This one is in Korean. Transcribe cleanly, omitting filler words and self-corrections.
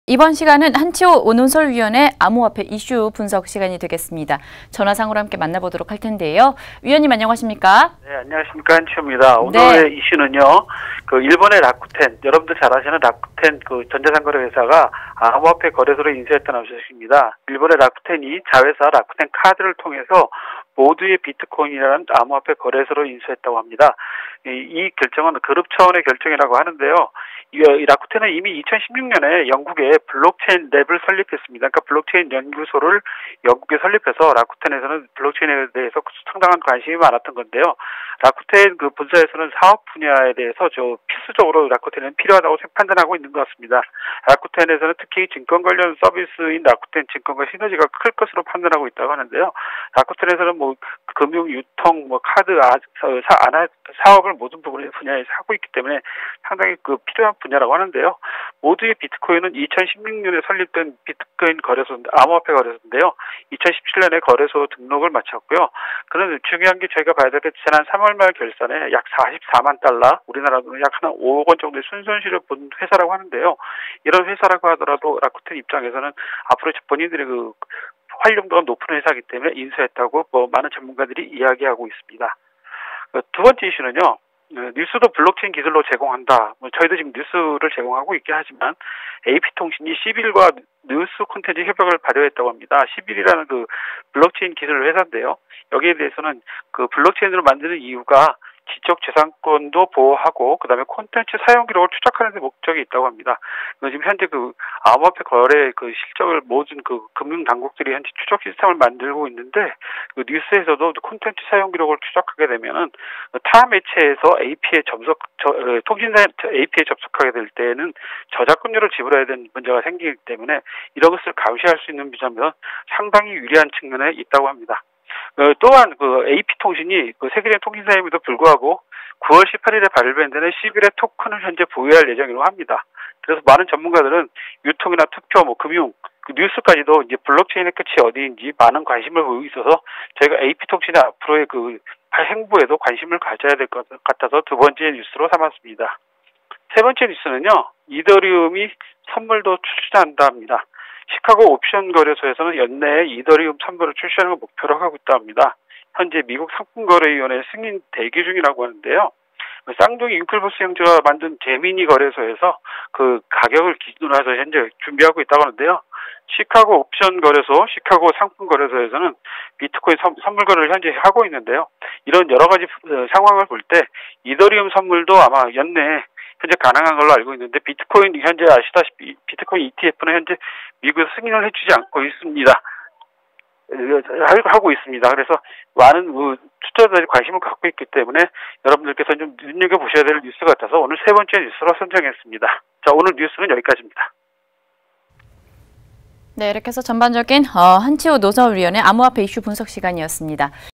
이번 시간은 한치호 오논설위원회 암호화폐 이슈 분석 시간이 되겠습니다. 전화상으로 함께 만나보도록 할 텐데요. 위원님 안녕하십니까? 네, 안녕하십니까. 한치호입니다. 오늘의 이슈는요. 일본의 라쿠텐, 여러분들 잘 아시는 라쿠텐 전자상거래 회사가 암호화폐 거래소로 인수했다는 소식입니다. 일본의 라쿠텐이 자회사 라쿠텐 카드를 통해서 모두의 비트코인이라는 암호화폐 거래소로 인수했다고 합니다. 이 결정은 그룹 차원의 결정이라고 하는데요. 이 라쿠텐은 이미 2016년에 영국에 블록체인 랩을 설립했습니다. 그러니까 블록체인 연구소를 영국에 설립해서 라쿠텐에서는 블록체인에 대해서 상당한 관심이 많았던 건데요. 라쿠텐 본사에서는 사업 분야에 대해서 필수적으로 라쿠텐은 필요하다고 판단하고 있는 것 같습니다. 라쿠텐에서는 특히 증권 관련 서비스인 라쿠텐 증권과 시너지가 클 것으로 판단하고 있다고 하는데요. 라쿠텐에서는 금융, 유통, 카드, 사업을 모든 분야에서 하고 있기 때문에 상당히 필요한 분야라고 하는데요. 모두의 비트코인은 2016년에 설립된 비트코인 거래소, 암호화폐 거래소인데요. 2017년에 거래소 등록을 마쳤고요. 그런데 중요한 게 저희가 봐야 될 게 지난 3월 말 결산에 약 44만 달러, 우리나라로 약 한 5억 원 정도의 순손실을 본 회사라고 하는데요. 이런 회사라고 하더라도 라쿠텐 입장에서는 앞으로 본인들의 활용도가 높은 회사이기 때문에 인수했다고 많은 전문가들이 이야기하고 있습니다. 두 번째 이슈는요. 뉴스도 블록체인 기술로 제공한다. 저희도 지금 뉴스를 제공하고 있긴 하지만 AP통신이 11일과 뉴스 콘텐츠 협약을 발효했다고 합니다. 11이라는 블록체인 기술 회사인데요. 여기에 대해서는 블록체인으로 만드는 이유가 지적재산권도 보호하고 그다음에 콘텐츠 사용 기록을 추적하는 데 목적이 있다고 합니다. 지금 현재 암호화폐 거래 실적을 모든 금융 당국들이 현재 추적 시스템을 만들고 있는데 뉴스에서도 콘텐츠 사용 기록을 추적하게 되면은 타 매체에서 AP에 통신사 AP에 접속하게 될 때에는 저작권료를 지불해야 되는 문제가 생기기 때문에 이런 것을 감시할 수 있는 점은 상당히 유리한 측면에 있다고 합니다. 또한 AP통신이 세계적인 통신사임에도 불구하고 9월 18일에 발표된 11의 토큰을 현재 보유할 예정이라고 합니다. 그래서 많은 전문가들은 유통이나 투표, 금융, 뉴스까지도 이제 블록체인의 끝이 어디인지 많은 관심을 보이고 있어서 저희가 AP통신의 앞으로의 행보에도 관심을 가져야 될 것 같아서 두 번째 뉴스로 삼았습니다. 세 번째 뉴스는요. 이더리움이 선물도 출시한다 합니다. 시카고 옵션 거래소에서는 연내에 이더리움 선물을 출시하는 걸 목표로 하고 있다 합니다. 현재 미국 상품거래위원회 승인 대기 중이라고 하는데요. 쌍둥이 윙클보스 형제가 만든 제미니 거래소에서 가격을 기준으로 해서 현재 준비하고 있다고 하는데요. 시카고 옵션 거래소, 시카고 상품 거래소에서는 비트코인 선물 거래를 현재 하고 있는데요. 이런 여러 가지 상황을 볼 때 이더리움 선물도 아마 연내에 현재 가능한 걸로 알고 있는데 비트코인 현재 아시다시피 비트코인 ETF는 현재 미국에서 승인을 해주지 않고 있습니다. 하고 있습니다. 그래서 많은 투자자들이 관심을 갖고 있기 때문에 여러분들께서 좀 눈여겨보셔야 될 뉴스 같아서 오늘 세 번째 뉴스로 선정했습니다. 자, 오늘 뉴스는 여기까지입니다. 네, 이렇게 해서 전반적인 한치호 노선위원회 암호화폐 이슈 분석 시간이었습니다.